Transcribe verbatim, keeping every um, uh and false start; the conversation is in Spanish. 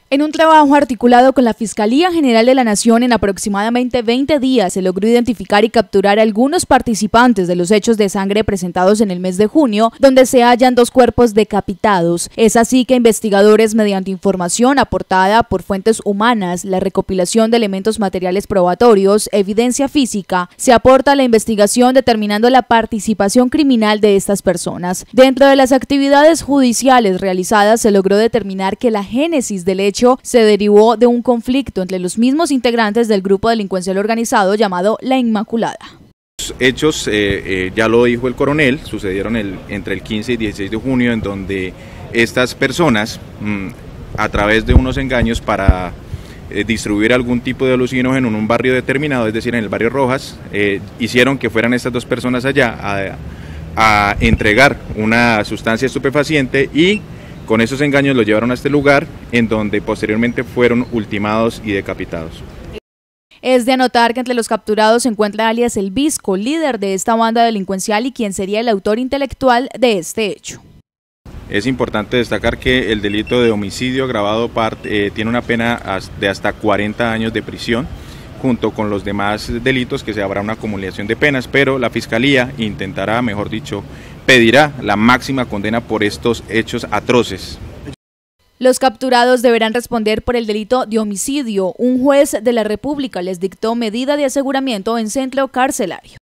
En un trabajo articulado con la Fiscalía General de la Nación, en aproximadamente veinte días se logró identificar y capturar a algunos participantes de los hechos de sangre presentados en el mes de junio, donde se hallan dos cuerpos decapitados. Es así que investigadores, mediante información aportada por fuentes humanas, la recopilación de elementos materiales probatorios, evidencia física, se aporta a la investigación determinando la participación criminal de estas personas. Dentro de las actividades judiciales realizadas se logró determinar que la génesis del hecho se derivó de un conflicto entre los mismos integrantes del grupo delincuencial organizado llamado La Inmaculada. Los hechos, eh, eh, ya lo dijo el coronel, sucedieron el, entre el quince y dieciséis de junio, en donde estas personas, mmm, a través de unos engaños para eh, distribuir algún tipo de alucinógeno en un barrio determinado, es decir, en el barrio Rojas, eh, hicieron que fueran estas dos personas allá a, a entregar una sustancia estupefaciente y con esos engaños los llevaron a este lugar, en donde posteriormente fueron ultimados y decapitados. Es de anotar que entre los capturados se encuentra alias El Visco, líder de esta banda delincuencial y quien sería el autor intelectual de este hecho. Es importante destacar que el delito de homicidio agravado parte, eh, tiene una pena de hasta cuarenta años de prisión, junto con los demás delitos que se habrá una acumulación de penas, pero la Fiscalía intentará, mejor dicho, pedirá la máxima condena por estos hechos atroces. Los capturados deberán responder por el delito de homicidio. Un juez de la República les dictó medida de aseguramiento en centro carcelario.